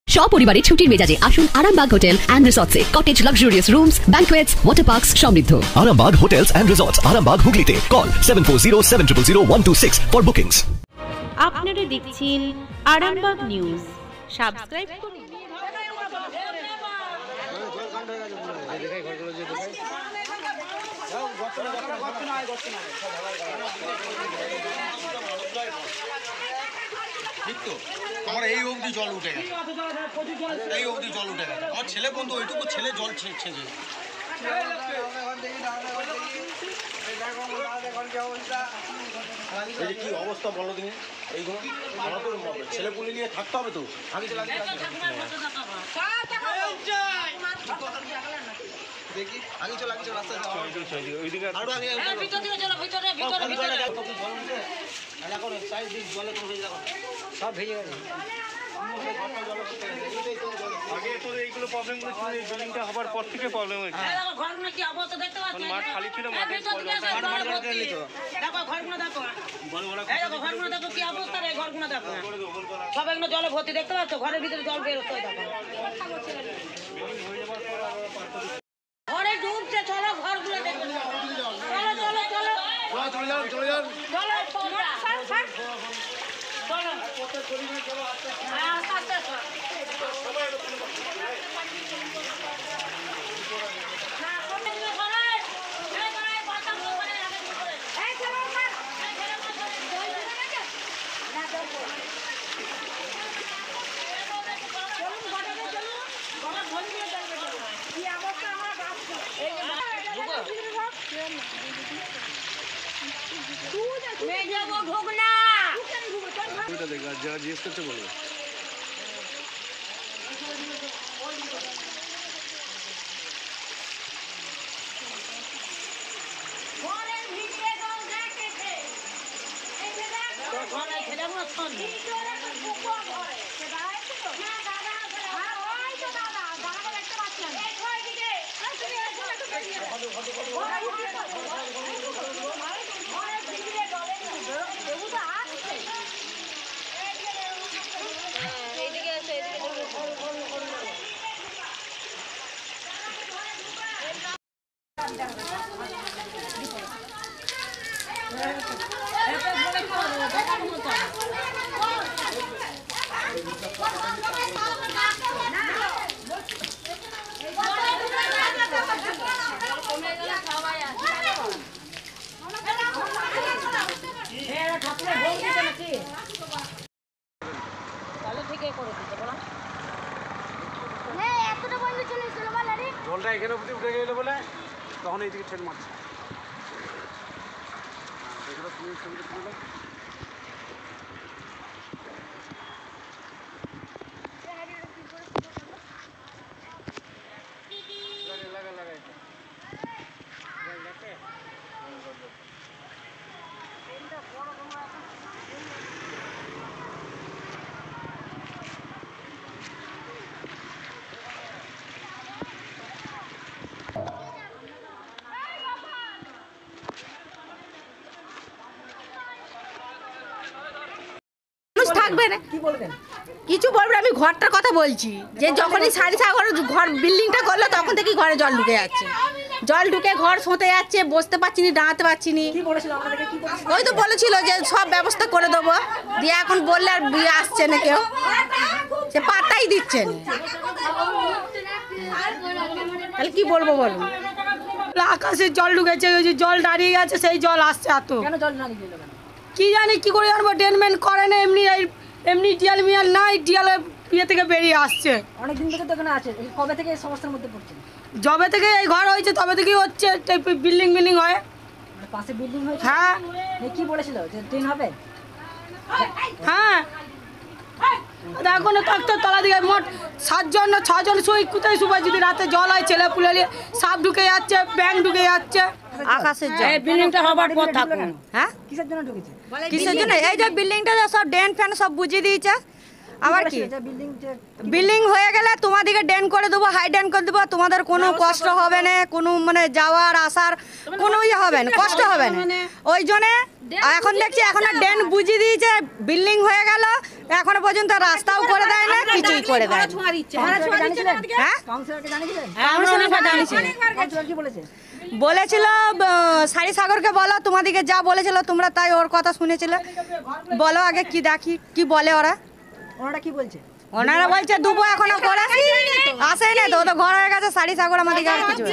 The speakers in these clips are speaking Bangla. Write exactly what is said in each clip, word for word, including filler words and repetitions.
সপরিবারে ছুটির মেজাজে আসুন আরামবাগ হোটেল এন্ড রিসর্টসে। Cottage luxurious rooms, banquets, water parks সমৃদ্ধ। Arambag Hotels and Resorts, Arambag Hooghly call seven four zero seven zero zero one two six for bookings. আপনারা দেখছেন আরামবাগ নিউজ। সাবস্ক্রাইব করুন। আমার এই অবধি জল উঠে গেছে, এই অবধি জল উঠে গেছে। আমার ছেলে বন্ধু ওইটুকু ছেলে জল ছেঁচে কি অবস্থা বলো তুমি। এইগুলো আমার তো ছেলে পুলে নিয়ে থাকতে হবে তো। আমি দেখি আগে চল আগে চল রাস্তায় আরো আগে এখন সাইড দিক জলে তো ভেজে রাখো, সব ভেজে গেছে। আগে তো এইগুলো প্রবলেমগুলো ছিল, এই বিল্ডিংটা হবার পর থেকে প্রবলেম হয়েছে। দেখো ঘরগুলো কি অবস্থা দেখতে পাচ্ছেন, মাঠ খালি ছিল, মাঠে দেখো ঘরগুলো দেখো, এই দেখো ঘরগুলো দেখো কি অবস্থা রে, ঘরগুলো দেখো সব এগুলো জলে ভর্তি দেখতে পাচ্ছ, ঘরের ভিতরে জল বের হচ্ছে দেখো, ঘরে ডুবছে। চলো ঘরগুলো দেখো, চলো চলো চলো চলে যান চলে যান চলো চলো চলো আস্তে আস্তে যা জিজ্ঞেস করতে বলবো। জলটা এখানে অবধি উঠে গেলে বলে তখন এইদিকে ঠেল মারছে। থাকবে না কিছু বলবে, আমি ঘরটার কথা বলছি যে যখনই সাড়ে ছয় ঘর ঘর বিল্ডিংটা করলো তখন থেকে ঘরে জল ঢুকে যাচ্ছে, জল ঢুকে ঘর সঁতে যাচ্ছে, বসতে পারছি না, দাঁড়াতে পারছি না। ওই তো বলেছিল যে সব ব্যবস্থা করে দেবো, দিয়ে এখন বললে আর বিয়ে আসছে না, কেউ সে পাত্তাই দিচ্ছে না। তাহলে কি বলবো বলুন। আকাশে জল ঢুকেছে, ওই যে জল দাঁড়িয়ে গেছে, সেই জল আসছে এত কি জানি কি করে জানবো, ড্রেনমেন্ট করে না, এমনি এমনি ডিয়াল মিয়াল নাই, ডিয়ালের ইয়ে থেকে বেরিয়ে আসছে। অনেকদিন থেকে তো এখানে আছে, কবে থেকে এই সমস্যার মধ্যে পড়ছে? যবে থেকে এই ঘর হয়েছে তবে থেকেই হচ্ছে, বিল্ডিং বিল্ডিং হয়, পাশে বিল্ডিং হয়েছে। হ্যাঁ কি বলেছিল যে ট্রেন হবে? হ্যাঁ এখন থাকতো তলা দিকে মোট সাতজন না ছজন শুই, কোথায় শুবাই যদি রাতে জল হয়, ছেলে পুলে সাপ ঢুকে যাচ্ছে, ব্যাং ঢুকে যাচ্ছে। আকাশের জল বিল্ডিংটা হবার পর থাকুন। হ্যাঁ কিসের জন্য ঢুকেছে? কিসের জন্য? এই যে বিল্ডিংটা সব ড্রেন ফ্যান সব বুঝিয়ে দিয়েছে, আবার কি বিল্ডিং যে বিল্ডিং হয়ে গেলে তোমাদেরকে ড্রেন করে দেবো, হাই ড্রেন করে দেবো, তোমাদের কোনো কষ্ট হবে না, কোনো মানে যাওয়ার আসার কোনো ইয়ে হবে না, কষ্ট হবে না। ওই জন্যে এখন দেখছি এখন ড্রেন বুঝিয়ে দিয়েছে, বিল্ডিং হয়ে গেল, এখনো পর্যন্ত রাস্তাও করে দেয় না, কিছুই করে দেয় না। হ্যাঁ কাউন্সিলরকে জানিয়েছিলেন? কাউন্সিলরকে জানিয়েছি। কাউন্সিলর কি বলেছে? বলেছিল সারি সাগরকে বলো, তোমাদেরকে যা বলেছিল তোমরা তাই ওর কথা শুনেছিলে, বলো আগে কি দেখি কি বলে ওরা। ওনারা কি বলছে? ওনারা বলছে দুবো এখনো করে আসে না তো, ও তো ঘর হয়ে গেছে, সারি সাগর আমাদেরকে আর কিছু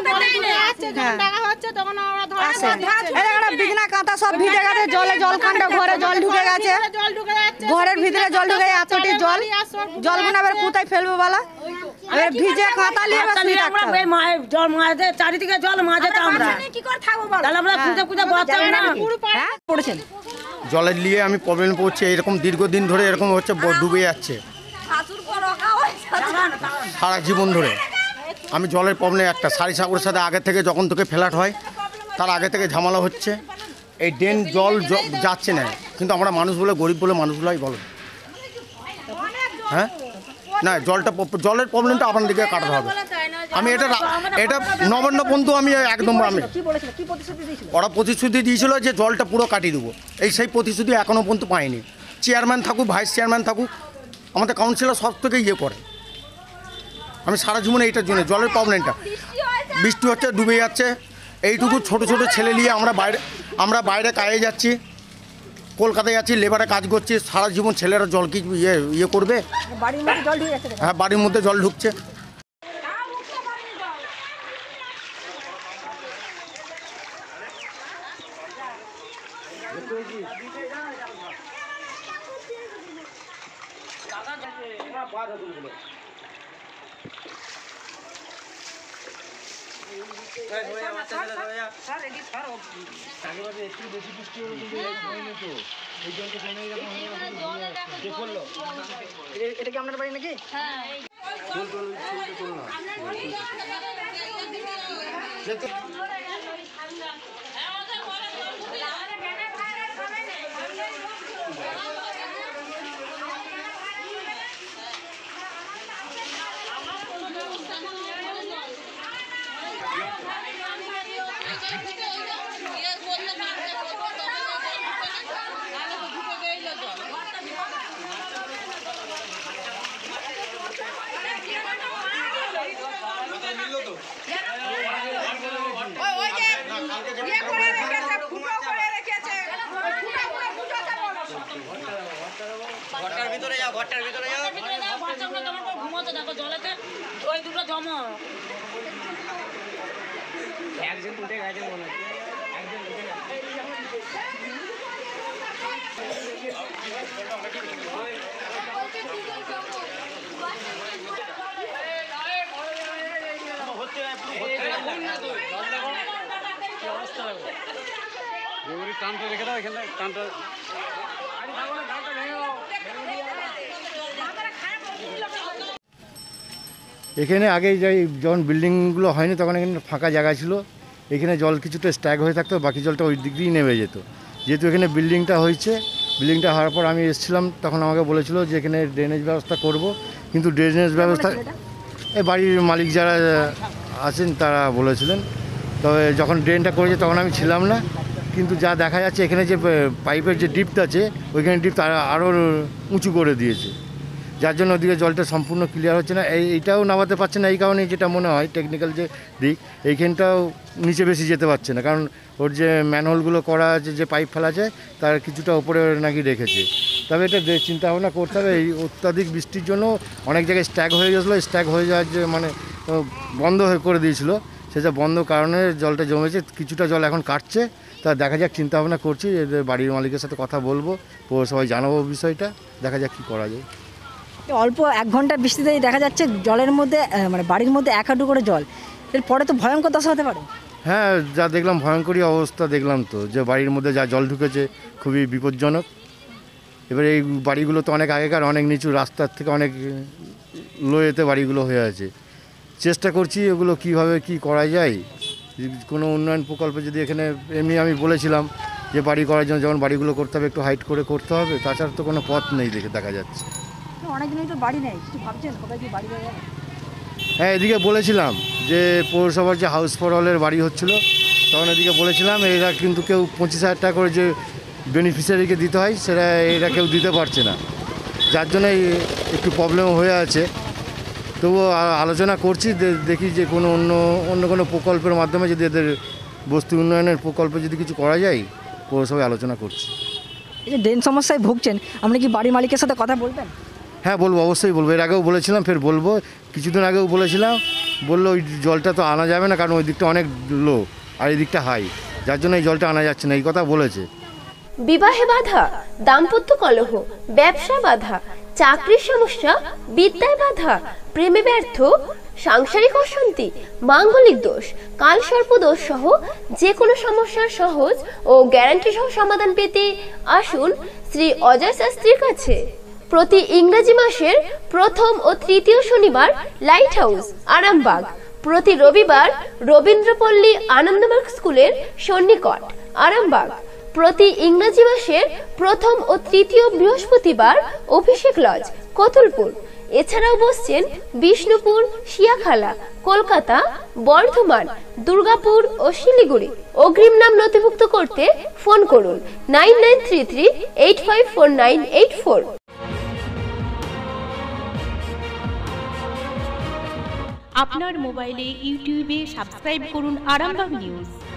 বিছনা কাঁথা সব ভিজে গেছে, জলে জল কাণ্ড, ঘরে জল ঢুকে গেছে, ঘরের ভিতরে জল ঢুকে এতটি জল, জল গুনাবার কোথায় ফেলবো বলা, এবার ভিজে কাঁথা নিয়ে চারিদিকে জল মাঝে আমরা কি করে থাকবো বল, তাহলে আমরা খুঁজে খুঁজে বাঁচতে হবে না। হ্যাঁ পড়েছেন জলের নিয়ে আমি প্রবলেম পড়ছে, এরকম দীর্ঘদিন ধরে এরকম হচ্ছে, ডুবে যাচ্ছে সারা জীবন ধরে। আমি জলের প্রবলেম একটা সারি সাগরের সাথে আগে থেকে যখন থেকে ফ্ল্যাট হয় তার আগে থেকে ঝামেলা হচ্ছে, এই ড্রেন জল যাচ্ছে না, কিন্তু আমরা মানুষ বলে গরিব বলে মানুষগুলাই বলো হ্যাঁ না, জলটা জলের প্রবলেমটা আপনার দিকে কাটাতে হবে। আমি এটা এটা নবান্ন বন্ধু আমি একদম আমি ওরা প্রতিশ্রুতি দিয়েছিল যে জলটা পুরো কাটিয়ে দেবো, এই সেই প্রতিশ্রুতি এখনও পর্যন্ত পাইনি। চেয়ারম্যান থাকুক ভাইস চেয়ারম্যান থাকুক আমাদের কাউন্সিলর সব থেকে ইয়ে করে। আমি সারা জীবনে এইটার জন্য জলের প্রবলেমটা, বৃষ্টি হচ্ছে ডুবে যাচ্ছে, এইটুকু ছোট ছোট ছেলে নিয়ে আমরা বাইরে আমরা বাইরে কাজে যাচ্ছি, কলকাতায় যাচ্ছি, লেবারে কাজ করছি, সারা জীবন ছেলেরা জল কি ইয়ে ইয়ে করবে? হ্যাঁ বাড়ির মধ্যে জল ঢুকছে। এটা কি আপনার বাড়ি নাকি? ঘরটার ভিতরে যাও, ঘরটার ভিতরে যাও, ঘুমোতে দেখো জলেতে ওই দুটো জমা একজন উঠে গেছে মনে হচ্ছে, একজন উঠে গেছে। টানটা রেখে দাও এখানে, টানটা এখানে আগে যে যখন বিল্ডিংগুলো হয়নি তখন এখানে ফাঁকা জায়গা ছিল, এখানে জল কিছুটা স্ট্যাগ হয়ে থাকতো, বাকি জলটা ওই দিক দিয়েই নেমে যেত। যেহেতু এখানে বিল্ডিংটা হয়েছে, বিল্ডিংটা হওয়ার পর আমি এসেছিলাম, তখন আমাকে বলেছিল যে এখানে ড্রেনেজ ব্যবস্থা করব, কিন্তু ড্রেনেজ ব্যবস্থা এই বাড়ির মালিক যারা আছেন তারা বলেছিলেন। তবে যখন ড্রেনটা করেছে তখন আমি ছিলাম না, কিন্তু যা দেখা যাচ্ছে এখানে যে পাইপের যে ডিপটা আছে ওইখানে ডিপ আরও উঁচু করে দিয়েছে, যার জন্য ওদিকে জলটা সম্পূর্ণ ক্লিয়ার হচ্ছে না। এই এইটাও নামাতে পারছে না, এই কারণে যেটা মনে হয় টেকনিক্যাল যে দিক, এইখানটাও নিচে বেশি যেতে পারছে না, কারণ ওর যে ম্যানহোলগুলো করা আছে, যে পাইপ ফেলা যায় তার কিছুটা ওপরে নাকি রেখেছে। তবে এটা চিন্তা ভাবনা করতে হবে, এই অত্যাধিক বৃষ্টির জন্য অনেক জায়গায় স্ট্যাগ হয়ে গেছিলো, স্ট্যাগ হয়ে যাওয়ার যে মানে বন্ধ হয়ে করে দিয়েছিল, সেটা বন্ধ কারণে জলটা জমেছে, কিছুটা জল এখন কাটছে। তা দেখা যাক, চিন্তা ভাবনা করছি, এদের বাড়ির মালিকের সাথে কথা বলবো, পৌরসভায় জানাবো বিষয়টা, দেখা যাক কী করা যায়। অল্প এক ঘন্টা বৃষ্টিতেই দেখা যাচ্ছে জলের মধ্যে মানে বাড়ির মধ্যে এক হাঁটু করে জল, এরপরে তো ভয়ঙ্কর দশা হতে পারে। হ্যাঁ যা দেখলাম ভয়ঙ্করই অবস্থা দেখলাম তো, যে বাড়ির মধ্যে যা জল ঢুকেছে খুবই বিপজ্জনক। এবার এই বাড়িগুলো তো অনেক আগেকার, অনেক নিচু, রাস্তার থেকে অনেক লোয়েতে বাড়িগুলো হয়ে আছে। চেষ্টা করছি এগুলো কীভাবে কি করা যায়, কোনো উন্নয়ন প্রকল্পে যদি এখানে, এমনি আমি বলেছিলাম যে বাড়ি করার জন্য যেমন বাড়িগুলো করতে হবে একটু হাইট করে করতে হবে, তাছাড়া তো কোনো পথ নেই দেখে দেখা যাচ্ছে। অনেকজনই তো বাড়ি নেই, কিছু ভাবছেন সবাই কি বাড়ি দেবে? হ্যাঁ, এদিকে বলেছিলাম যে পৌরসভার যে হাউস ফর অলের বাড়ি হচ্ছিল, তখন এদিকে বলেছিলাম এরা কিন্তু কেউ পঁচিশ হাজার টাকা করে যে বেনিফিশিয়ারিকে দিতে হয় সেটা এরা কেউ দিতে পারছে না, যার জন্য একটু প্রবলেম হয়ে আছে। তবুও আলোচনা করছি, দেখি যে কোনো অন্য অন্য কোনো প্রকল্পের মাধ্যমে যদি এদের বস্তি উন্নয়নের প্রকল্পে যদি কিছু করা যায়, পৌরসভায় আলোচনা করছি। এই যে ড্রেন সমস্যায় ভুগছেন, আপনি কি বাড়ির মালিকের সাথে কথা বলবেন? হ্যাঁ বলবো, অবশ্যই বলবো। এর আগেও বলেছিলাম, ফের বলবো। কিছুদিন আগেও বলেছিলাম, বললো ওই জলটা তো আনা যাবে না, কারণ ওই দিকটা অনেক লো আর এই দিকটা হাই, যার জন্য এই জলটা আনা যাচ্ছে না, এই কথা বলেছে। বিবাহে বাধা, দাম্পত্য কলহ, ব্যবসা বাধা, চাকরির সমস্যা, বিদ্যায় বাধা, প্রেমে ব্যর্থ, সাংসারিক অশান্তি, মাঙ্গলিক দোষ, কালসর্প দোষ সহ যে কোনো সমস্যার সহজ ও গ্যারান্টি সহ সমাধান পেতে আসুন শ্রী অজয় শাস্ত্রীর কাছে। প্রতি ইংরেজি মাসের প্রথম ও তৃতীয় শনিবার লাইট হাউস আরামবাগ, প্রতি রবিবার রবীন্দ্রপল্লী আনন্দমার্গ স্কুলের সন্নিকট আরামবাগ, প্রতি ইংরেজি মাসের প্রথম ও তৃতীয় বৃহস্পতিবার অভিষেক লজ কতুলপুর। এছাড়াও বসছেন বিষ্ণুপুর, শিয়াখালা, কলকাতা, বর্ধমান, দুর্গাপুর ও শিলিগুড়ি। অগ্রিম নাম নথিভুক্ত করতে ফোন করুন nine nine three three eight five four nine eight four. আপনার মোবাইলে ইউটিউবে সাবস্ক্রাইব করুন আরামবাগ নিউজ।